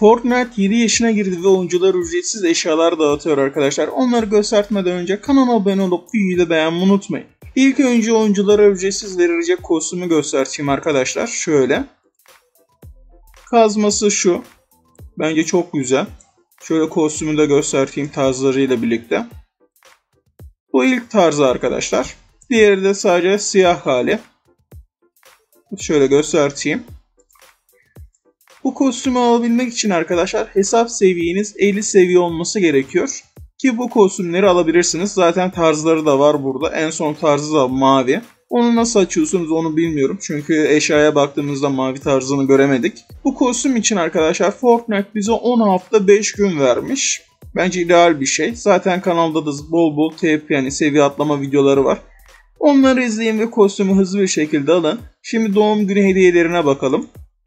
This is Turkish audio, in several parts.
Fortnite 7 yaşına girdi ve oyuncular ücretsiz eşyalar dağıtıyor arkadaşlar. Onları göstermeden önce kanala abone olup videoyu da beğenmeyi unutmayın. İlk önce oyunculara ücretsiz verilecek kostümü göstereyim arkadaşlar. Şöyle. Kazması şu. Bence çok güzel. Şöyle kostümü de göstereyim tarzlarıyla birlikte. Bu ilk tarzı arkadaşlar. Diğeri de sadece siyah hali. Şöyle göstereyim. Bu kostümü alabilmek için arkadaşlar hesap seviyeniz 50 seviye olması gerekiyor. Ki bu kostümleri alabilirsiniz. Zaten tarzları da var burada. En son tarzı da mavi. Onu nasıl açıyorsunuz onu bilmiyorum. Çünkü eşyaya baktığımızda mavi tarzını göremedik. Bu kostüm için arkadaşlar Fortnite bize 10 hafta 5 gün vermiş. Bence ideal bir şey. Zaten kanalda da bol bol TP yani seviye atlama videoları var. Onları izleyin ve kostümü hızlı bir şekilde alın. Şimdi doğum günü hediyelerine bakalım.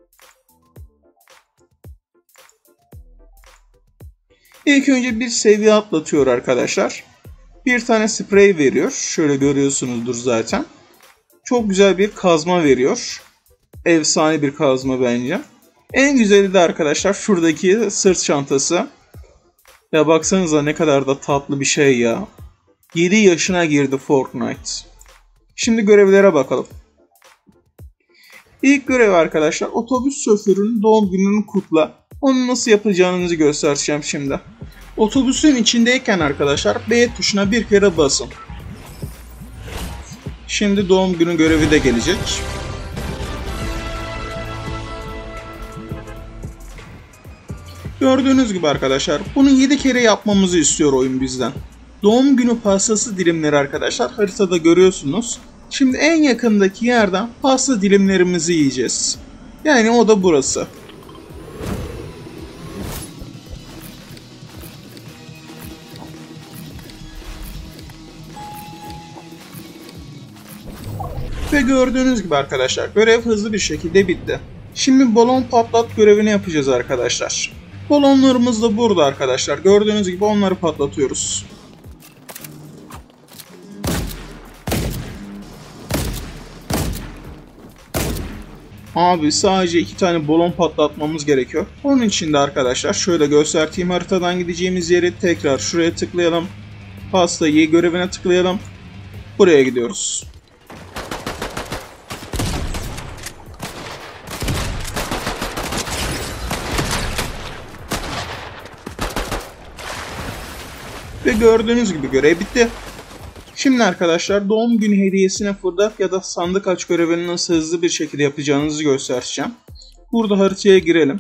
İlk önce bir seviye atlatıyor arkadaşlar. Bir tane sprey veriyor. Şöyle görüyorsunuzdur zaten. Çok güzel bir kazma veriyor. Efsane bir kazma bence. En güzeli de arkadaşlar şuradaki sırt çantası. Ya baksanıza ne kadar da tatlı bir şey ya. 7 yaşına girdi Fortnite. Şimdi görevlere bakalım. İlk görev arkadaşlar otobüs şoförünün doğum gününü kutla. Onu nasıl yapacağınızı göstereceğim şimdi. Otobüsün içindeyken arkadaşlar B tuşuna bir kere basın. Şimdi doğum günü görevi de gelecek. Gördüğünüz gibi arkadaşlar bunu 7 kere yapmamızı istiyor oyun bizden. Doğum günü pastası dilimleri arkadaşlar haritada görüyorsunuz. Şimdi en yakındaki yerden pasta dilimlerimizi yiyeceğiz. Yani o da burası. Ve gördüğünüz gibi arkadaşlar görev hızlı bir şekilde bitti. Şimdi balon patlat görevini yapacağız arkadaşlar. Balonlarımız da burada arkadaşlar. Gördüğünüz gibi onları patlatıyoruz. Abi sadece 2 tane balon patlatmamız gerekiyor. Onun için de arkadaşlar şöyle göstereyim haritadan gideceğimiz yeri tekrar şuraya tıklayalım. Pastayı görevine tıklayalım. Buraya gidiyoruz. Ve gördüğünüz gibi görev bitti. Şimdi arkadaşlar doğum günü hediyesine fırlat ya da sandık aç görevini nasıl hızlı bir şekilde yapacağınızı göstereceğim. Burada haritaya girelim.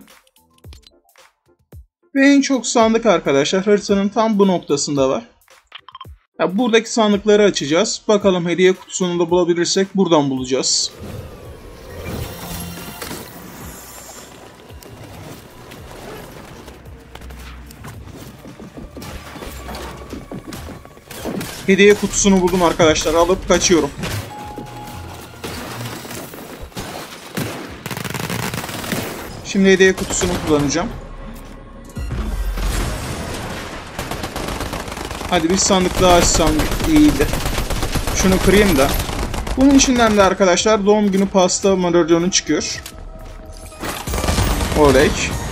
Ve en çok sandık arkadaşlar haritanın tam bu noktasında var. Ya buradaki sandıkları açacağız. Bakalım hediye kutusunu da bulabilirsek buradan bulacağız. Hediye kutusunu buldum arkadaşlar. Alıp kaçıyorum. Şimdi hediye kutusunu kullanacağım. Hadi bir sandık daha açsam iyiydi. Şunu kırayım da. Bunun içinden de arkadaşlar doğum günü pasta madalyonu çıkıyor. Oley.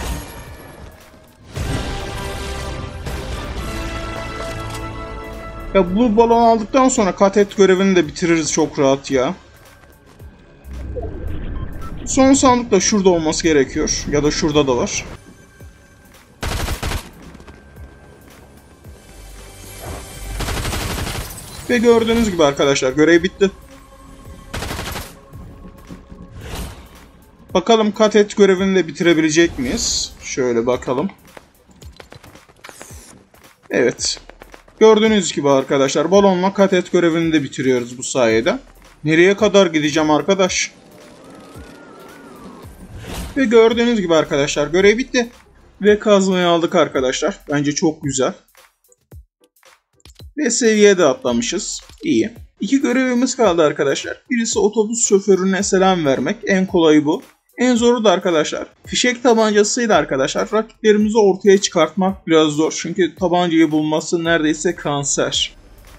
Ya bu balon aldıktan sonra kat et görevini de bitiririz çok rahat ya. Son sandık da şurada olması gerekiyor. Ya da şurada da var. Ve gördüğünüz gibi arkadaşlar görev bitti. Bakalım kat et görevini de bitirebilecek miyiz? Şöyle bakalım. Evet. Gördüğünüz gibi arkadaşlar balonla kat et görevini de bitiriyoruz bu sayede. Nereye kadar gideceğim arkadaş? Ve gördüğünüz gibi arkadaşlar görev bitti. Ve kazmayı aldık arkadaşlar. Bence çok güzel. Ve seviye de atlamışız. İyi. 2 görevimiz kaldı arkadaşlar. Birisi otobüs şoförüne selam vermek. En kolayı bu. En zoru da arkadaşlar fişek tabancasıyla arkadaşlar rakiplerimizi ortaya çıkartmak biraz zor. Çünkü tabancayı bulması neredeyse kanser.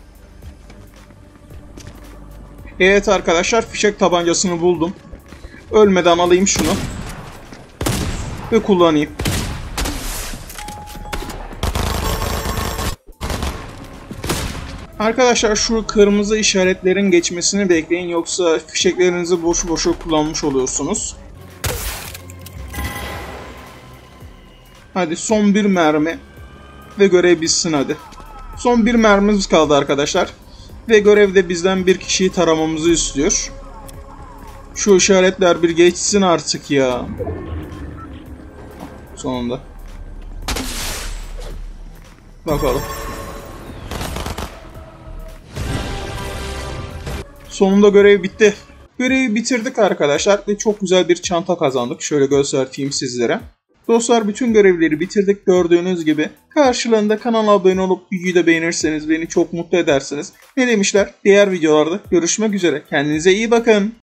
Evet arkadaşlar fişek tabancasını buldum. Ölmeden alayım şunu. Ve kullanayım. Arkadaşlar şu kırmızı işaretlerin geçmesini bekleyin, yoksa fişeklerinizi boşu boşu kullanmış oluyorsunuz. Hadi son bir mermi ve görev bitsin hadi. Son bir mermimiz kaldı arkadaşlar. Ve görevde bizden bir kişiyi taramamızı istiyor. Şu işaretler bir geçsin artık ya. Sonunda. Bakalım. Sonunda görev bitti. Görevi bitirdik arkadaşlar ve çok güzel bir çanta kazandık. Şöyle göstereyim sizlere. Dostlar, bütün görevleri bitirdik gördüğünüz gibi. Karşılığında kanala abone olup videoyu da beğenirseniz beni çok mutlu edersiniz. Ne demişler? Diğer videolarda görüşmek üzere. Kendinize iyi bakın.